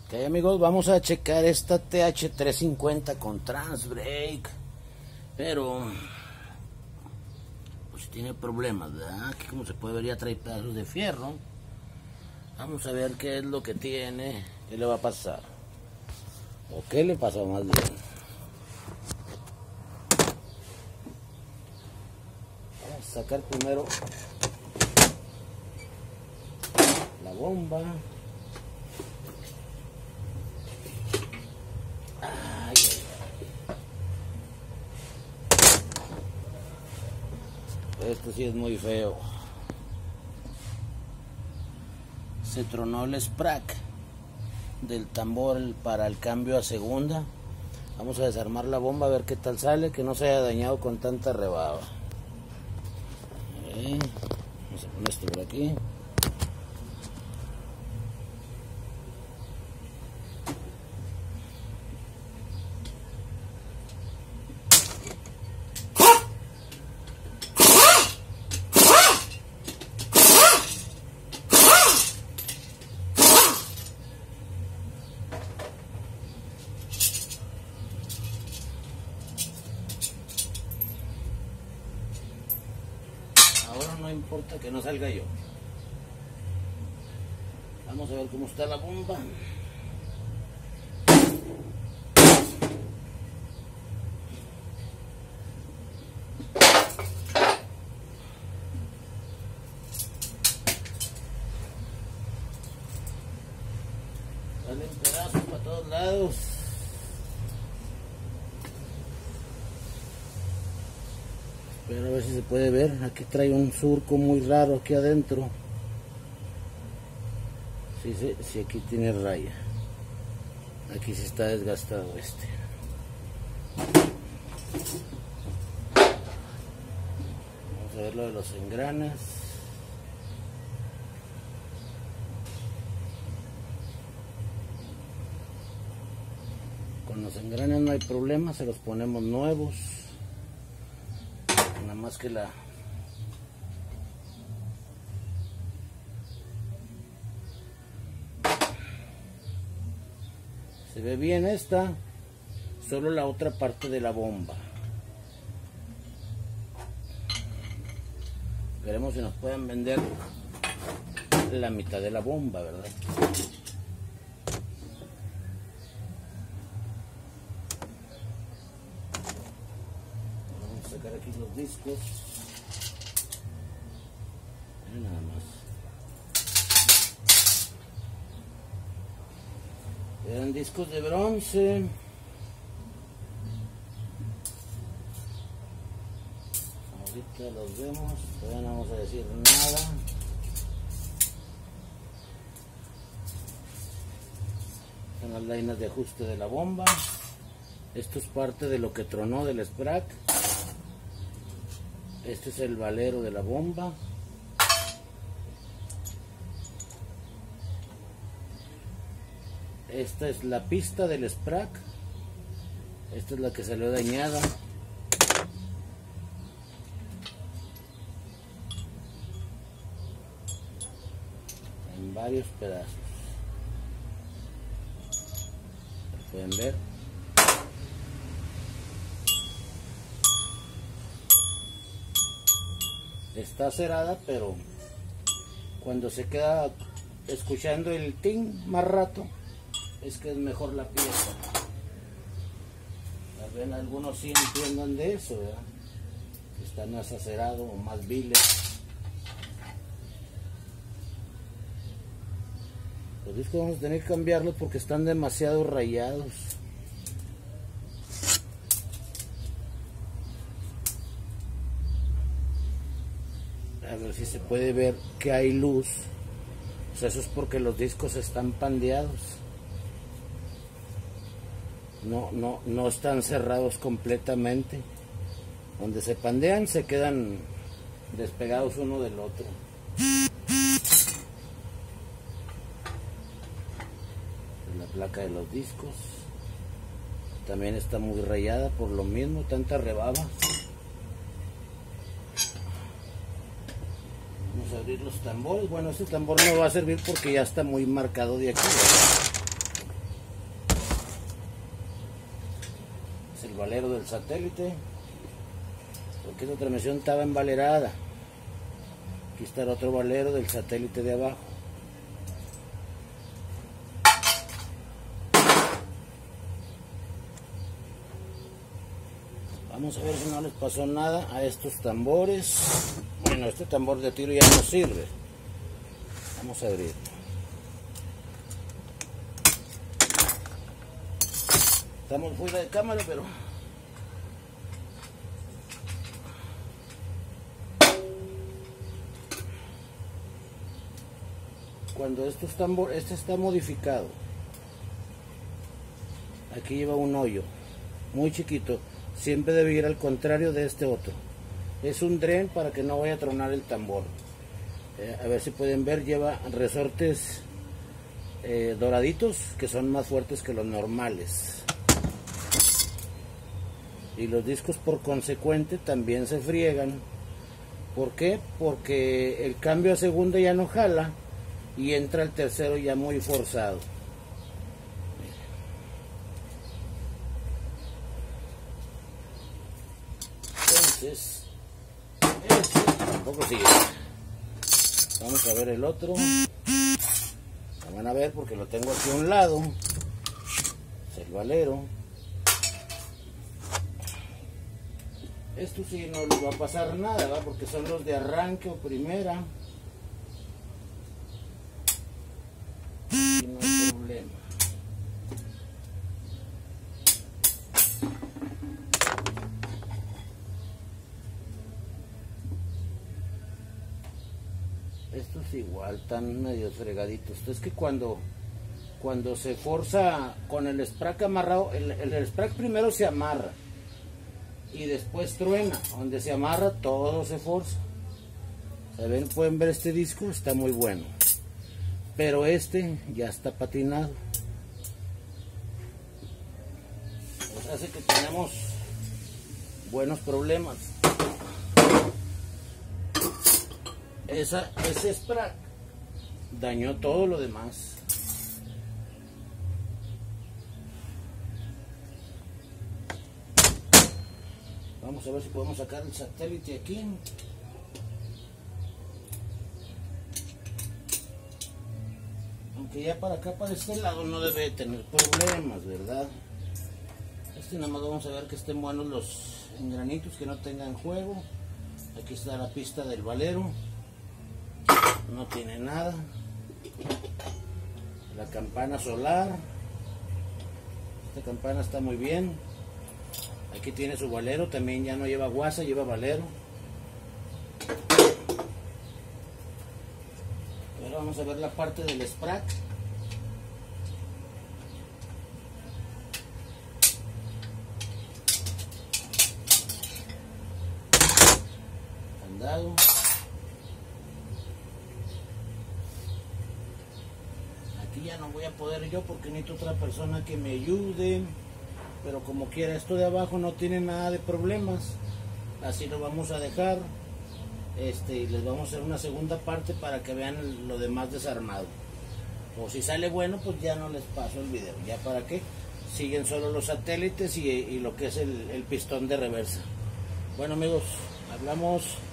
Ok, amigos, vamos a checar esta TH350 con Transbrake, pero pues tiene problemas, ¿verdad? Aquí, como se puede ver, ya trae pedazos de fierro. Vamos a ver qué es lo que tiene, qué le va a pasar, o qué le pasó más bien. Vamos a sacar primero la bomba. Esto sí es muy feo. Se tronó el sprack del tambor para el cambio a segunda. Vamos a desarmar la bomba a ver qué tal sale, que no se haya dañado con tanta rebaba. Vamos a poner esto por aquí. Ahora no importa que no salga yo. Vamos a ver cómo está la bomba. Salen pedazos para todos lados. Pero a ver si se puede ver. Aquí trae un surco muy raro aquí adentro. Sí, aquí tiene raya. Aquí sí está desgastado este. Vamos a ver lo de los engranes. Con los engranes no hay problema, se los ponemos nuevos. Nada más que la se ve bien esta, solo la otra parte de la bomba. Veremos si nos pueden vender la mitad de la bomba, ¿verdad? Vamos a sacar aquí los discos. Nada más. Eran discos de bronce. Ahorita los vemos, todavía no vamos a decir nada. Son las lainas de ajuste de la bomba. Esto es parte de lo que tronó del sprack. Este es el valero de la bomba. Esta es la pista del sprack. Esta es la que salió dañada. En varios pedazos. ¿Lo pueden ver? Está cerrada, pero cuando se queda escuchando el ting más rato, es que es mejor la pieza. Tal vez algunos sí entiendan de eso, ¿verdad? Está más acerado o más viles. Los discos vamos a tener que cambiarlos porque están demasiado rayados. A ver si se puede ver que hay luz. O sea, eso es porque los discos están pandeados. No están cerrados completamente. Donde se pandean se quedan despegados uno del otro. La placa de los discos también está muy rayada por lo mismo, tanta rebaba. Vamos a abrir los tambores. Bueno, este tambor no va a servir porque ya está muy marcado de aquí, ¿verdad? el valero del satélite, porque esta transmisión estaba embalerada. Aquí está el otro valero del satélite de abajo. Vamos a ver si no les pasó nada a estos tambores. Bueno, este tambor de tiro ya no sirve. Vamos a abrir. Estamos fuera de cámara, pero cuando este está modificado, aquí lleva un hoyo muy chiquito, siempre debe ir al contrario de este otro. Es un dren para que no vaya a tronar el tambor. A ver si pueden ver, lleva resortes doraditos que son más fuertes que los normales. Y los discos por consecuente también se friegan. ¿Por qué? Porque el cambio a segunda ya no jala y entra el tercero ya muy forzado. Entonces, este tampoco sigue. Vamos a ver el otro. Lo van a ver porque lo tengo aquí a un lado. Es el valero. Esto sí no les va a pasar nada, ¿va? Porque son los de arranque o primera. Aquí no hay problema. Estos igual están medio fregaditos. Es que cuando se forza con el sprack amarrado, el sprack primero se amarra y después truena. Donde se amarra todo se forza. ¿Saben? Pueden ver este disco, está muy bueno, pero este ya está patinado. Pues hace que tenemos buenos problemas. Ese sprack dañó todo lo demás. Vamos a ver si podemos sacar el satélite aquí. Aunque ya para acá, para este lado, no debe tener problemas, ¿verdad? Este nada más vamos a ver que estén buenos los engranitos, que no tengan juego. Aquí está la pista del valero. No tiene nada. La campana solar. Esta campana está muy bien. Aquí tiene su valero, también ya no lleva guasa, lleva valero. Ahora vamos a ver la parte del sprack. Candado. Aquí ya no voy a poder yo porque necesito otra persona que me ayude. Pero como quiera, esto de abajo no tiene nada de problemas. Así lo vamos a dejar. Y les vamos a hacer una segunda parte para que vean lo demás desarmado. O si sale bueno, pues ya no les paso el video. Ya para qué. Siguen solo los satélites y lo que es el pistón de reversa. Bueno amigos, hablamos.